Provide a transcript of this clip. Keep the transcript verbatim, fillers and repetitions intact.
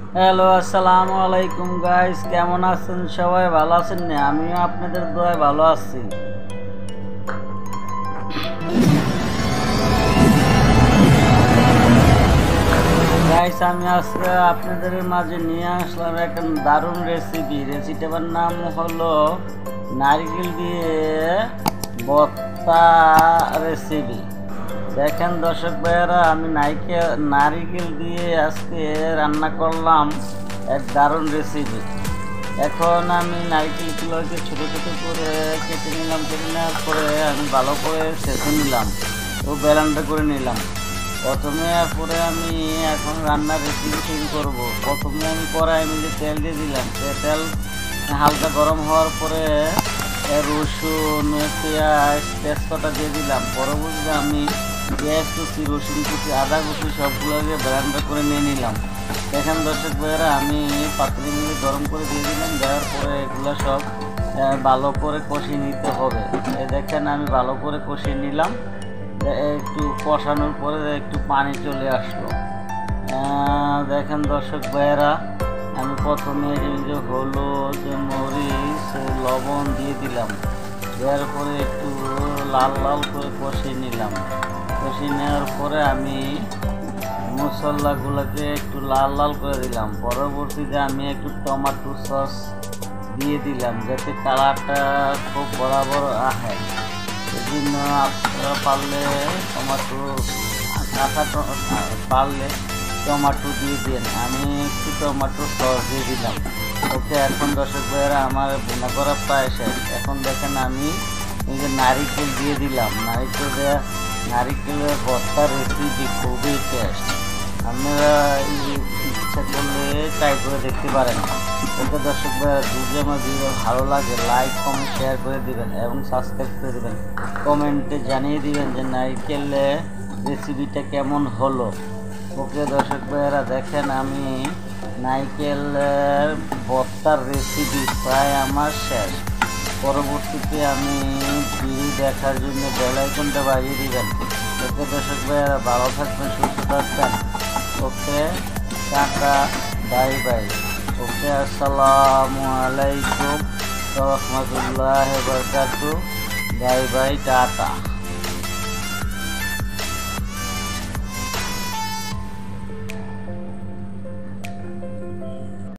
Hello, আসসালামু আলাইকুম guys, কেমন আছেন সবাই? ভালো আছেন না? আমিও আপনাদের দোয়ায় ভালো আছি। গাইস, আমি আজকে আপনাদের মাঝে নিয়ে আসলাম একটা দারুণ রেসিপি। রেসিপিটার নাম হলো নারকেল দিয়ে ভর্তা রেসিপি। দেখেন দর্শক ভাইয়েরা, আমি নারকেল নারিকেল দিয়ে আজকে রান্না করলাম এক দারুণ রেসিপি। এখন আমি নারকেলগুলোকে ছোটো ছোটো করে কেটে নিলাম। কেটে নেওয়ার পরে আমি ভালো করে সেঁচে নিলাম ও ব্যালেন্ডার করে নিলাম। প্রথমে পরে আমি এখন রান্নার রেসিপি শুরু করবো। প্রথমে আমি কড়াই মিলে তেল দিয়ে দিলাম। তেল হালকা গরম হওয়ার পরে রসুন, পেঁয়াজ, তেজপাতা দিয়ে দিলাম। পরবর্তীতে আমি পেঁয়াজ কুচি, রসুন কুচি, আদা কুচি সবগুলোকে ব্লেন্ডার করে নিয়ে নিলাম। দেখেন দর্শক ভাইয়েরা, আমি পাতলি মিলে গরম করে দিয়ে দিলাম। দেওয়ার পরে এগুলো সব ভালো করে কষিয়ে নিতে হবে। এই দেখেন আমি ভালো করে কষিয়ে নিলাম। একটু কষানোর পরে একটু পানি চলে আসলো। দেখেন দর্শক ভাইয়েরা, আমি প্রথমে যে হলুদ, মরিচ, লবণ দিয়ে দিলাম। দেওয়ার পরে একটু লাল লাল করে কষিয়ে নিলাম। কষিয়ে নেওয়ার পরে আমি মশলাগুলোকে একটু লাল লাল করে দিলাম। পরবর্তীতে আমি একটু টমেটো সস দিয়ে দিলাম, যাতে কালারটা খুব বরাবর আসে। এই জন্য আপনারা পারলে টমেটো কাঁচা পারলে টমেটো দিয়ে দিন। আমি একটু টমেটো সস দিয়ে দিলাম। ওকে, এখন দর্শক ভাইয়েরা, আমার ভুনা করা প্রায় শেষ। এখন দেখেন আমি এই যে নারিকেল দিয়ে দিলাম। নারিকেল দেওয়া নারিকেলের ভর্তার রেসিপি খুবই টেস্ট। আপনারা ইচ্ছা করলে ট্রাই করে দেখতে পারেন। ওকে দর্শক ভাইয়েরা, যদি আমার ভিডিও ভালো লাগে লাইক, কমেন্ট, শেয়ার করে দিবেন এবং সাবস্ক্রাইব করে দেবেন। কমেন্টে জানিয়ে দিবেন যে নারিকেলের রেসিপিটা কেমন হলো। ওকে দর্শক ভাইয়েরা, দেখেন আমি নারকেলের ভর্তার রেসিপি প্রায় আমার শেষ। পরবর্তীতে আমি ভিডিও দেখার জন্য বেল আইকনটা বাজিয়ে দিবেন। ওকে দর্শক ভাইয়েরা, ভালো থাকবেন, সুস্থ থাকবেন। Okay, tata, bye bye. Okay, আসসালামু আলাইকুম ওয়া রাহমাতুল্লাহি ওয়া বারাকাতুহু। Bye bye, tata.